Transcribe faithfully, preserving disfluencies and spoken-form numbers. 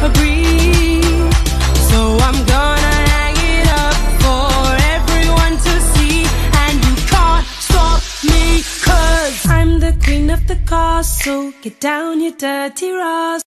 agree. So I'm gonna hang it up for everyone to see. And you can't stop me, 'cause I'm the queen of the castle. Get down, you dirty rascal.